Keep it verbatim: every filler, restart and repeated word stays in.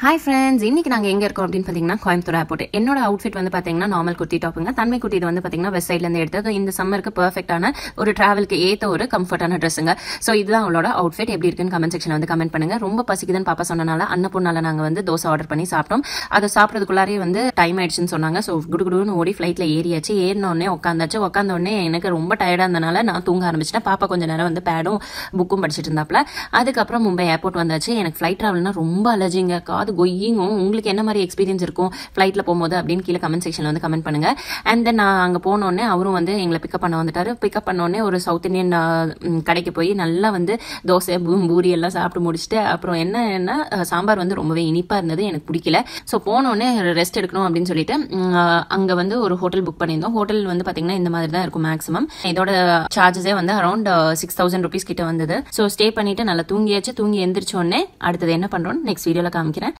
Hi friends, இன்னைக்கு நாங்க எங்க இருக்கோம் அப்படினு பாத்தீங்கன்னா கோயம்புத்தூர் ஏர்போர்ட். என்னோட அவுட்ஃபிட் வந்து பாத்தீங்கன்னா நார்மல் குர்த்தி டாப்புங்க. தன்மை குர்த்தி இது வந்து பாத்தீங்கன்னா வெஸ்ட் சைடுல இருந்து எடுத்தது. இந்த சம்மருக்கு பெர்ஃபெக்ட்டான ஒரு டிராவலுக்கு ஏத்த ஒரு கம்ஃபர்ட்டான ட்ரெஸ்ஸுங்க. சோ இதுதான் அவளோட அவுட்ஃபிட். எப்படி இருக்குன்னு கமெண்ட் செக்ஷன்ல வந்து கமெண்ட் பண்ணுங்க. ரொம்ப பசிக்குதுன்னு பாப்பா சொன்னனால அன்னபூர்ணால நாங்க வந்து தோசை ஆர்டர் பண்ணி சாப்பிட்டோம். அதை சாப்பிடுறதுக்குள்ளாரே வந்து டைம் ஆயிடுச்சுன்னு சொன்னாங்க. சோ குடுகுடுன்னு ஓடி ஃபிளைட்ல ஏறியாச்சு. ஏறின உடனே உட்காந்தாச்சு. உட்காந்த உடனே எனக்கு ரொம்ப டயர்டா இருந்தனால நான் தூங்க ஆரம்பிச்சிட்டேன். பாப்பா கொஞ்ச நேரம் வந்து பேடும் புக்கும் படிச்சுட்டு இருந்தாப்ல. அதுக்கப்புறம் மும்பை ஏர்போர்ட் வந்தாச்சு. எனக்கு ஃபிளைட் டிராவல்னா ரொம்ப அலர்ஜிங்க. காது கொய்யிங்கும். உங்களுக்கு என்ன மாதிரி எக்ஸ்பீரியன்ஸ் இருக்கும் ஃபிளைட்ல போகும்போது அப்படின்னு கீழே கமெண்ட் செக்ஷன்ல வந்து கமெண்ட் பண்ணுங்க. அண்ட் தென் நான் அங்க போனோடனே அவரும் வந்து எங்களை பிக்கப் பண்ண வந்துட்டாரு. பிக்கப் பண்ணோடனே ஒரு சவுத் இந்தியன் கடைக்கு போய் நல்லா வந்து தோசை பூரி எல்லாம் சாப்பிட்டு முடிச்சுட்டு அப்புறம் என்னன்னா சாம்பார் வந்து ரொம்பவே இனிப்பா இருந்தது, எனக்கு பிடிக்கல. ஸோ போனோடனே ரெஸ்ட் எடுக்கணும் அப்படின்னு சொல்லிட்டு அங்க வந்து ஒரு ஹோட்டல் புக் பண்ணியிருந்தோம். ஹோட்டல் வந்து பாத்தீங்கன்னா இந்த மாதிரி தான் இருக்கும் மேக்ஸிமம். இதோட சார்ஜஸே வந்து அரௌண்ட் சிக்ஸ் தௌசண்ட் ருபீஸ் கிட்ட வந்தது. ஸோ ஸ்டே பண்ணிட்டு நல்லா தூங்கியாச்சு. தூங்கி எந்திரிச்ச உடனே அடுத்தது என்ன பண்றோம் நெக்ஸ்ட் வீடியோல காமிக்கிறேன்.